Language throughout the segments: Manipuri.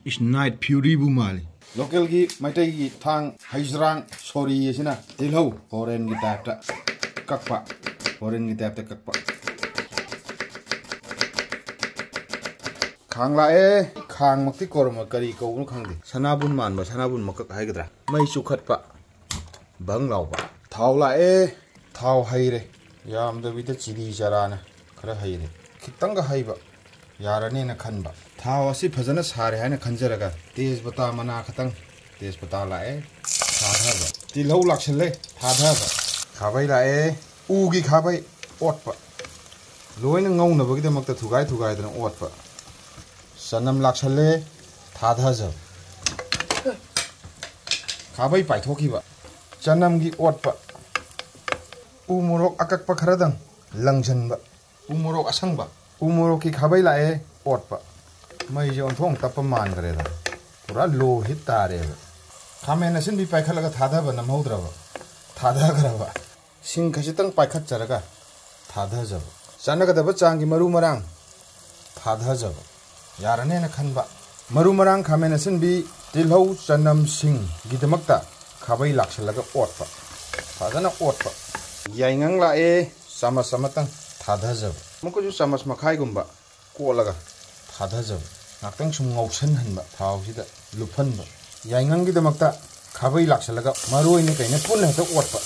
is night fury bu mali local gi maitai gi thang haizrang sori yesina tilho foreign gi tapta kakpa foreign gi tapta kakpa khang la e khang makti korma kari ko nu khang di sanabun man ba sanabun makak hai gadra mai chu khat pa bang law ba thau la e thau hai re yam da bi ta chiri charana khara hai re khitang ga hai ba yarane na khan ba thau asi phajana sare hai na khanjaraga tej bata mana khatang tej bata la e tha ba tilho lakshale tha ba khabai la e u gi khabai ot pa loina ngau na ba gi damak ta thugai da ot pa sanam lakshale tha ja khabai pai thoki ba chanam gi ot pa u morok akak pa kharadang langjan ba u morok asang ba u morok ki khabai la e ot pa mai je on thong tap man gare da pura lo hit ta re khamen asin bi pai khalaga thada ba nam hodra ba thada gara ba sing khasi tang pai khat charaga thada ja ba chanaga da ba chang gi maru marang thada ja ba yarane na khan ba maru marang khamen asin bi tilhau chanam sing gi damakta khabai lakshalaga ot pa thada na ot pa yaingang la e sama sama tang thada ja ba muko ju samas makhai gumba ko laga thada ja ngakhtang sum ngausan hanba thau sida luphan ba yaingang gi damakta khabai laksalaga maroi ne kaina pun ha ta otpa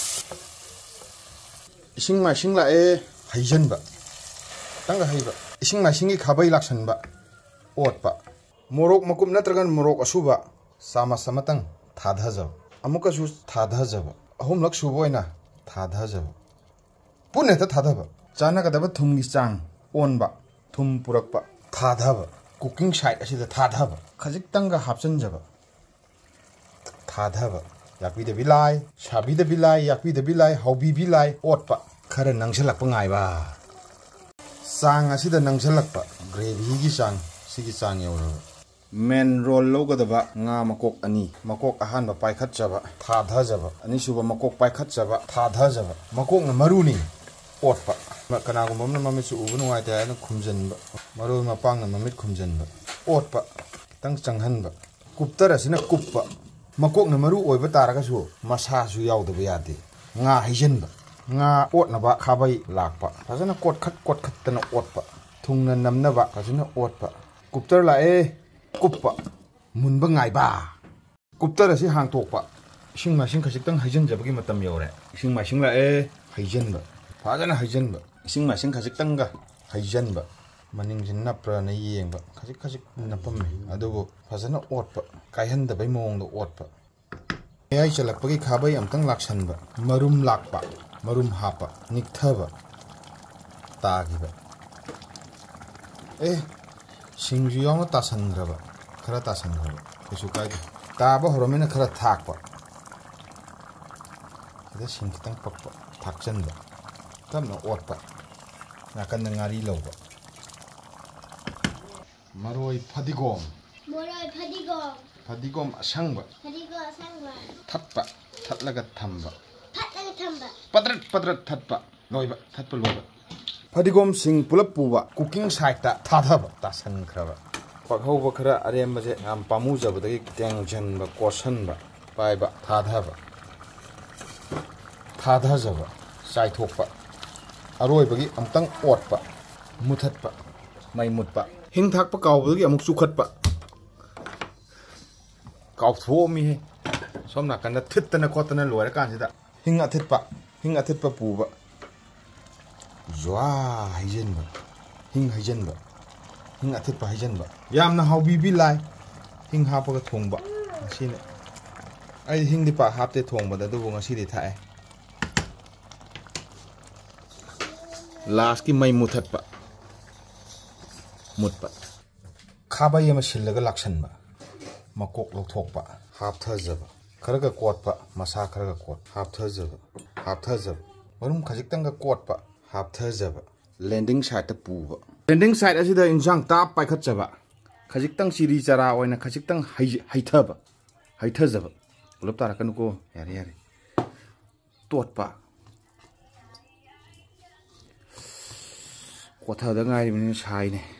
ising ma sing la e haijan ba tang ga haiba ising ma singi khabai laksan ba otpa morok makum natragan morok asuba sama samatang thada ja amuka su thada ja ahum lak su boina thada ja pun ha ta thada ba chana ka da ba thum gi chang on ba thum purak ba thada ba cooking side asida thada ba khajik tanga hapchan jaba thada ba yakbi de bilai shabi de bilai yakbi de bilai haubi bilai otpa khara nangsalak pa ngai ba sang asida nangsalak pa gravy gi sang sigi sang yoro men roll lo ga da ba nga makok ani makok ahan ba pai khat jaba thada jaba ani suba makok pai khat jaba thada jaba makok na maru ni otpa kana gum na mamit su ubu ngai ta na khumjan ba maru ma pang na mamit khumjan ba otpa tang changhan ba kuptar asina kuppa makok na maru oi ba taraga su masa su yaw da ba yade nga haijen ba nga ot na ba khabai lakpa phajana kot khat ta na otpa thung na nam na ba phajana otpa kuptar la e kuppa mun ba ngai ba kuptar asi hang tok pa ising ma sing khasik tang haijen jabagi matam yore ising ma sing la e haijen ba phajana haijen ba ising ma sing khasik tang ga haijen ba maning jin na pra na yeng ba khasik napam adubo phajana otpa kaihan da bai mong do otpa ai chalak pagi khabai amtang laksan ba marum lakpa marum hapa nikthaba tagi ba singju yong ta sangra ba khara ta sangra ba kesu kai ta ba horomena khara thak pa ada sing kitang pak pa thak chan ba tam na otpa na kan ngari lo ba maroi phadigom asang ba thatpa thatlaga thamba padrat thatpa loiba thatpa loiba phadigom sing pulap puwa cooking side ta thadaba ta san khraba pakho ba khara arem ba je am pamu jab da teng jan ba kosan ba pai ba thadaba thada jaba sai thokpa aroi bagi amtang otpa muthatpa mai mutpa hing thak pa kaw bagi amuk sukhat pa kaw tho mi he somna kan da thitna khotna loira kan sida hing athit pa pu ba zwa haijen ba hing athit pa haijen ba yamna haubi bi lai hing ha pa ga thong ba sine ai hing di pa hapte thong ba da du ngasi di thae last ki mai muthat pa mutpa khabai yama sillaga laksan ba makok lo thok pa hap thajaba kharaga kot pa masa kharaga kot hap thajaba marum khajik tanga kot pa hap thajaba landing side ta pu ba landing side asida injang ta pai khat jaba khajik tang siri chara oina khajik tang hai thajaba ulap tara kan ko yare tot pa kotha da ngai ni sai ne